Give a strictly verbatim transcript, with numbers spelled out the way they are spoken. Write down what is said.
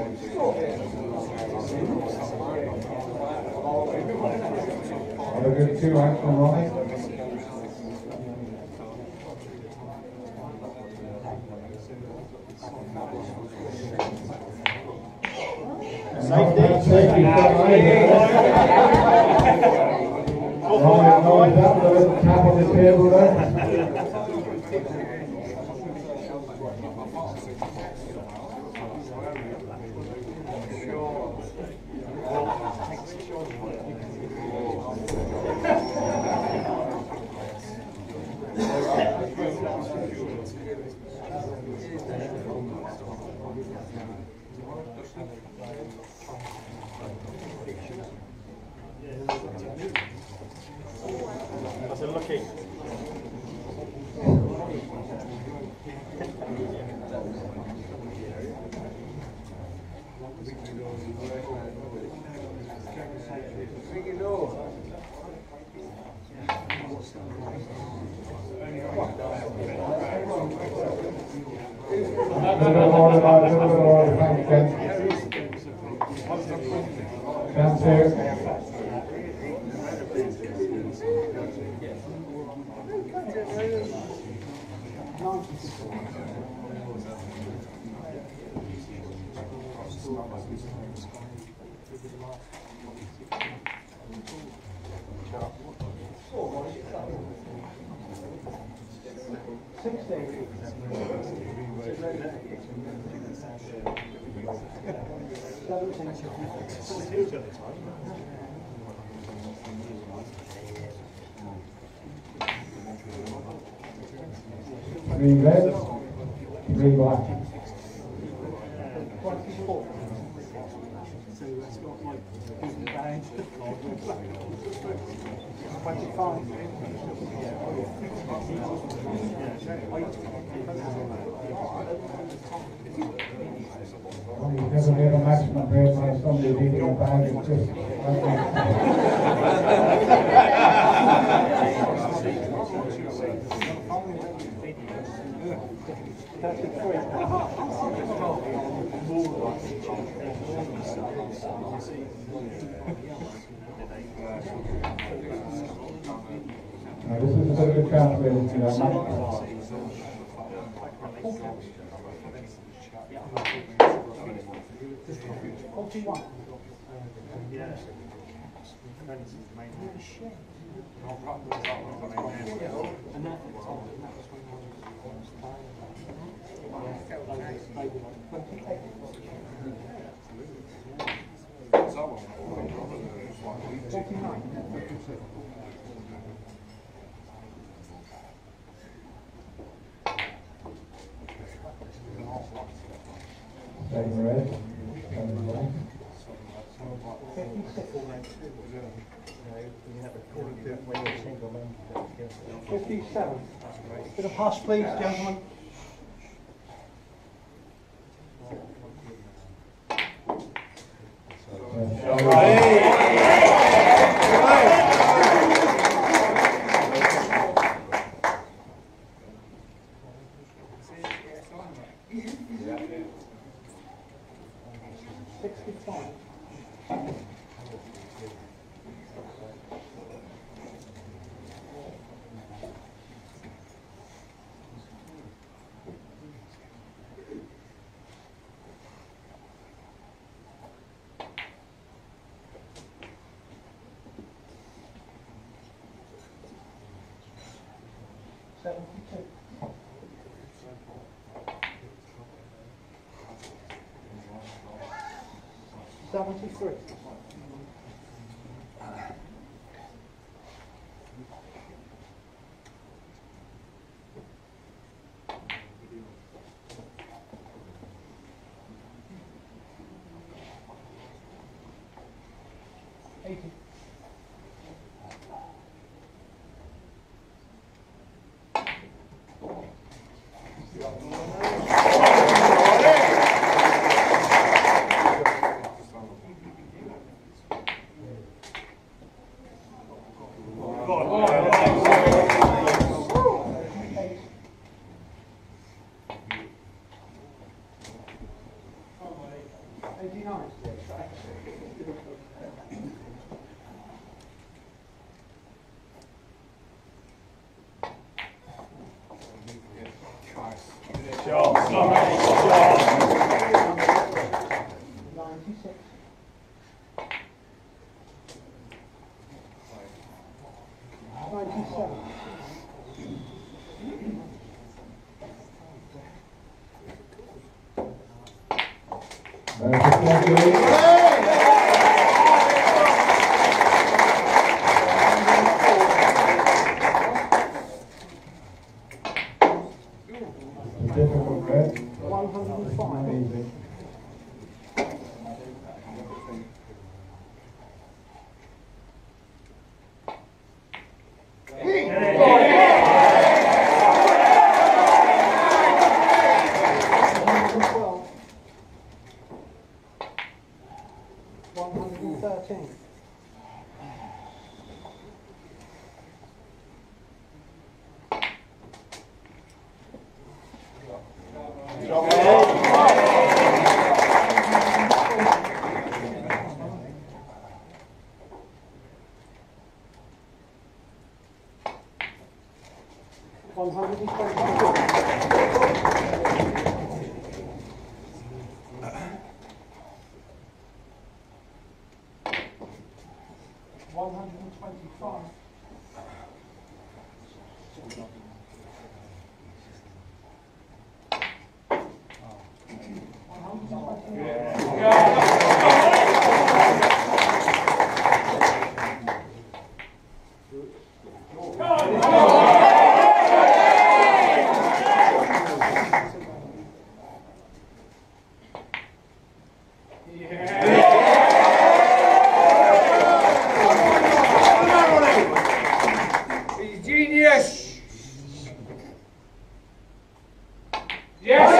Have a good two action rolling. Safety. Safety. Rolling noise up, the little tap on the table there. That's a lucky. Downstairs. Three red, three black. Well, you've never made a maximum grade by somebody leaving a bag and just Now, this is a bit of a chance, ladies and gentlemen. forty-one. Second red, second black. fifty-seven. Bit of pass, please, gentlemen. sixty-five. seventy-two. seventy-three. eighty. Eighty-nine. Ninety-six. Ninety-seven. Difficult bit. One hundred and five. Easy. One hundred and thirteen. One hundred and twenty-two. One hundred and twenty-five. One hundred and twenty-nine. Genius! Yes!